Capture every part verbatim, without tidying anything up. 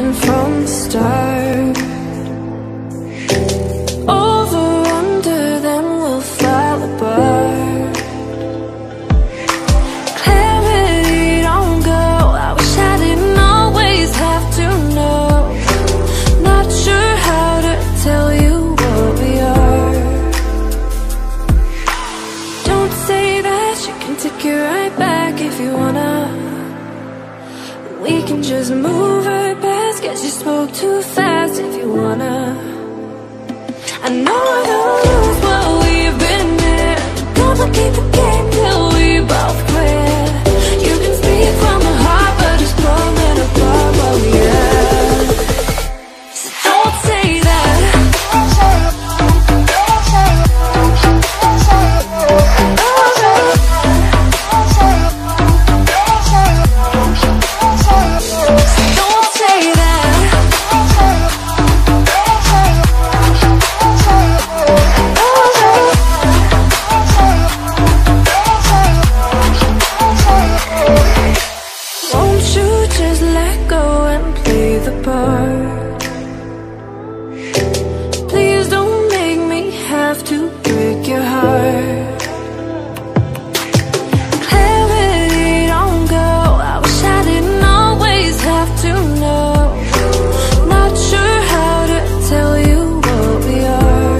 starting from the start. Over, under, then we'll fall apart. Clarity don't go, I wish I didn't always have to know. Not sure how to tell you what we are. Don't say that, you can take it right back if you wanna. We can just move right past, guess you spoke too fast if you wanna. I know I don't lose what we've been in. Complicate the game till we both quit. You can speak from the heart, but it's blowing apart what we had. So don't say that. Please don't make me have to break your heart. Clarity don't go, I wish I didn't always have to know. Not sure how to tell you what we are.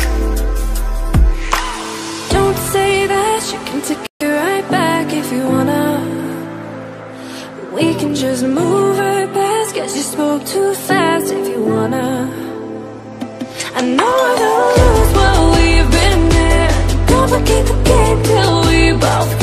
Don't say that, you can take it right back if you wanna. We can just move right past, guess you spoke too fast if you wanna. I know I don't lose what we've been in. Complicate the game till we both